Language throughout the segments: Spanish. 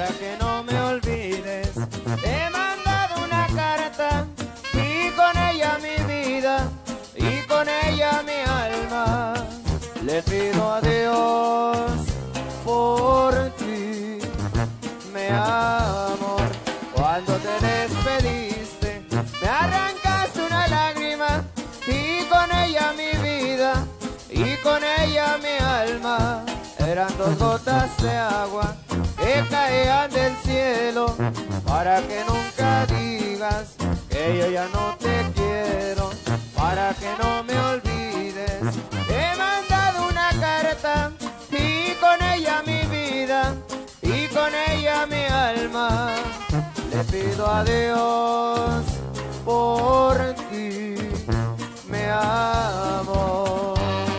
para que no me olvides. He mandado una carta y con ella mi vida y con ella mi alma. Le pido a Dios por ti, mi amor. Cuando te despediste, me arrancaste una lágrima y con ella mi vida y con ella mi alma. Eran dos gotas de agua que caían del cielo, para que nunca digas que yo ya no te quiero, para que no me olvides. He mandado una carta y con ella mi vida y con ella mi alma. Le pido a Dios por ti, mi amor.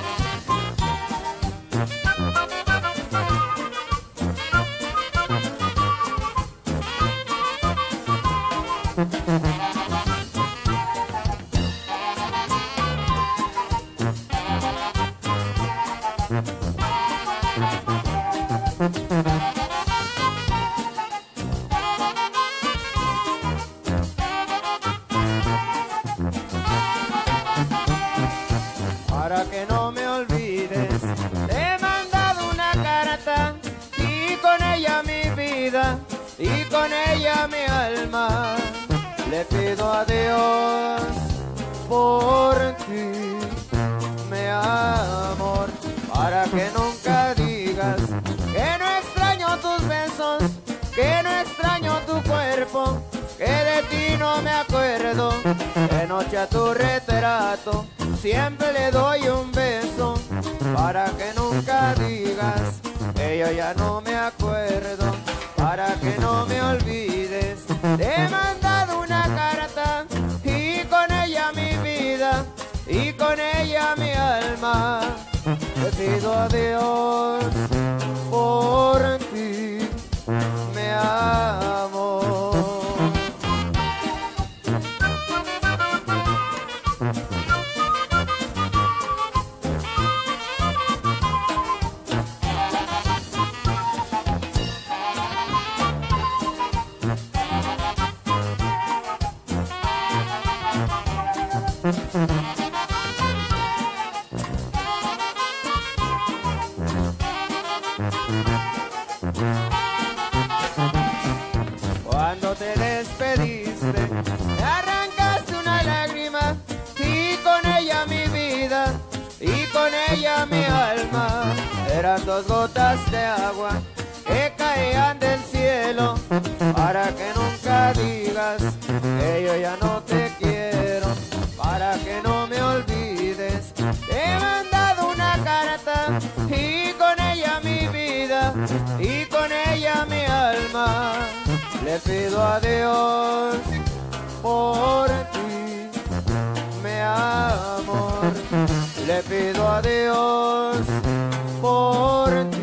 Para que no me olvides, he mandado una carta y con ella mi vida y con ella mi alma. Le pido a Dios por ti, mi amor, para que nunca digas que no extraño tus besos, que no extraño tu cuerpo, que de ti no me acuerdo. De noche a tu retrato siempre le doy un beso, para que nunca digas que yo ya no me acuerdo, para que no me olvides. Te he mandado una carta y con ella mi vida y con ella mi alma. Le pido a Dios por ti, mi amor. Cuando te despediste, me arrancaste una lágrima y con ella mi vida y con ella mi alma. Eran dos gotas de agua que caían del cielo, para que nunca digas que yo ya no te quiero, para que no me olvides. He mandado una carta y con ella mi vida y con ella mi alma. Le pido a Dios por ti, mi amor. Le pido a Dios por ti.